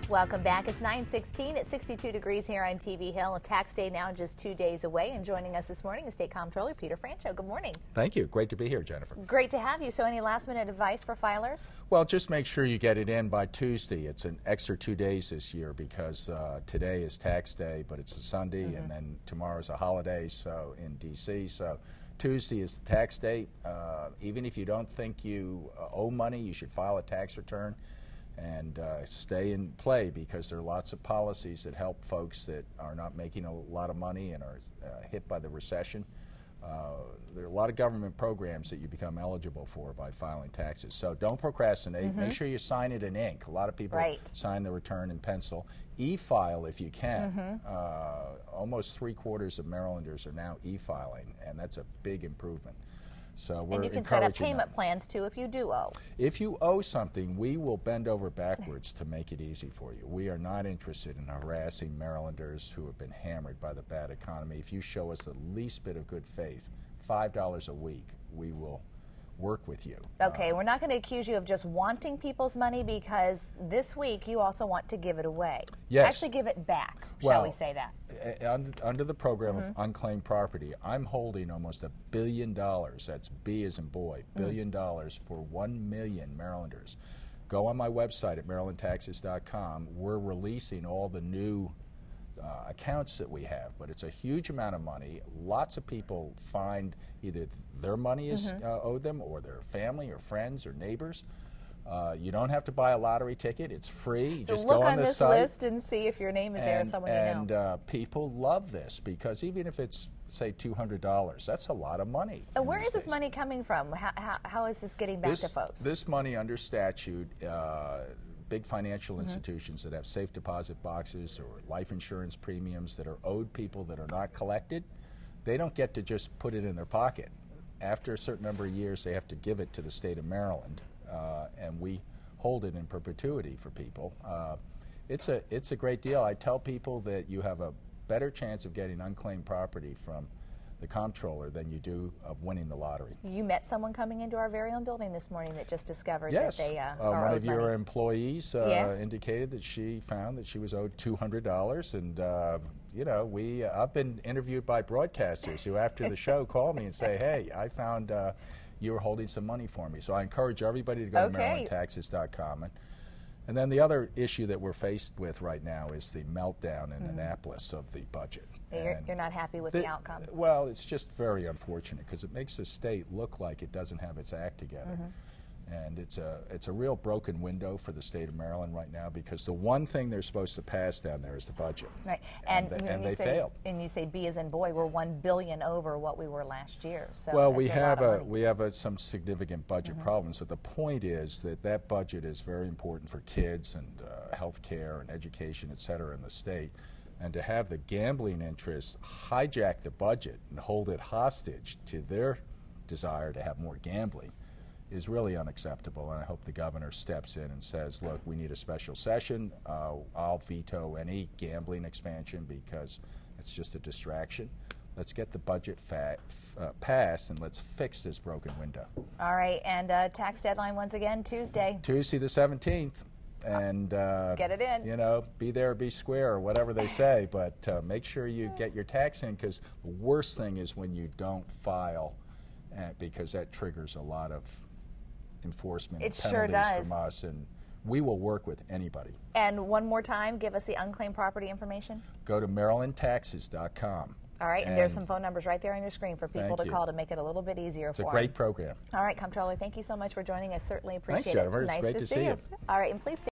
Welcome back. It's 9:16 at 62 degrees here on TV Hill. Tax day now just 2 days away. And joining us this morning is State Comptroller Peter Franchot. Good morning. Thank you. Great to be here, Jennifer. Great to have you. So any last minute advice for filers? Well, just make sure you get it in by Tuesday. It's an extra 2 days this year because today is tax day, but it's a Sunday, and then tomorrow's a holiday so in D.C. So Tuesday is the tax date. Even if you don't think you owe money, you should file a tax return and stay in play, because there are lots of policies that help folks that are not making a lot of money and are hit by the recession. There are a lot of government programs that you become eligible for by filing taxes. So don't procrastinate. Make sure you sign it in ink. A lot of people sign the return in pencil. E-file if you can. Almost 3/4 of Marylanders are now e-filing, and that's a big improvement. So we're and you can set up payment plans too if you do owe. If you owe something, we will bend over backwards to make it easy for you. We are not interested in harassing Marylanders who have been hammered by the bad economy. If you show us the least bit of good faith, $5 a week, we will work with you. Okay, we're not going to accuse you of just wanting people's money, because this week you also want to give it away. Yes. Actually give it back, shall we say that? Under the program of unclaimed property, I'm holding almost $1 billion, that's B as in boy, $1 billion for 1 million Marylanders. Go on my website at marylandtaxes.com. We're releasing all the new accounts that we have, but it's a huge amount of money. Lots of people find either their money is owed them, or their family or friends or neighbors. You don't have to buy a lottery ticket. It's free. You so just look go on this site list and see if your name is there or someone you know. And people love this, because even if it's, say, $200, that's a lot of money. And where is this money coming from? How is this getting back to folks? This money under statute, big financial institutions that have safe deposit boxes or life insurance premiums that are owed people that are not collected, they don't get to just put it in their pocket. After a certain number of years, they have to give it to the state of Maryland, and we hold it in perpetuity for people. It's a great deal. I tell people that you have a better chance of getting unclaimed property from the comptroller than you do of winning the lottery. You met someone coming into our very own building this morning that just discovered that they are one of your money. Employees indicated that she found that she was owed $200, and you know, I've been interviewed by broadcasters who after the show call me and say, hey, I found you were holding some money for me. So I encourage everybody to go to marylandtaxes.com. And then the other issue that we're faced with right now is the meltdown in Annapolis of the budget. You're not happy with the outcome? Well, it's just very unfortunate, because it makes the state look like it doesn't have its act together. And it's a real broken window for the state of Maryland right now, because the one thing they're supposed to pass down there is the budget. Right. And they failed. And you say B as in boy, we're $1 billion over what we were last year. So well, we have some significant budget problems. So the point is that budget is very important for kids and health care and education, et cetera, in the state. And to have the gambling interests hijack the budget and hold it hostage to their desire to have more gambling is really unacceptable. And I hope the governor steps in and says, look, we need a special session. I'll veto any gambling expansion, because it's just a distraction. Let's get the budget passed, and let's fix this broken window. All right, and tax deadline once again, Tuesday. Tuesday the 17th. And get it in. You know, be there, be square, or whatever they say. But make sure you get your tax in, because the worst thing is when you don't file, because that triggers a lot of enforcement and penalties from us. And we will work with anybody. And one more time, give us the unclaimed property information. Go to marylandtaxes.com. All right, and there's some phone numbers right there on your screen for people to call to make it a little bit easier for them. It's a great program. All right, Comptroller, thank you so much for joining us. Certainly appreciate it. Thanks, Jennifer. It's great to see you. All right, and please stay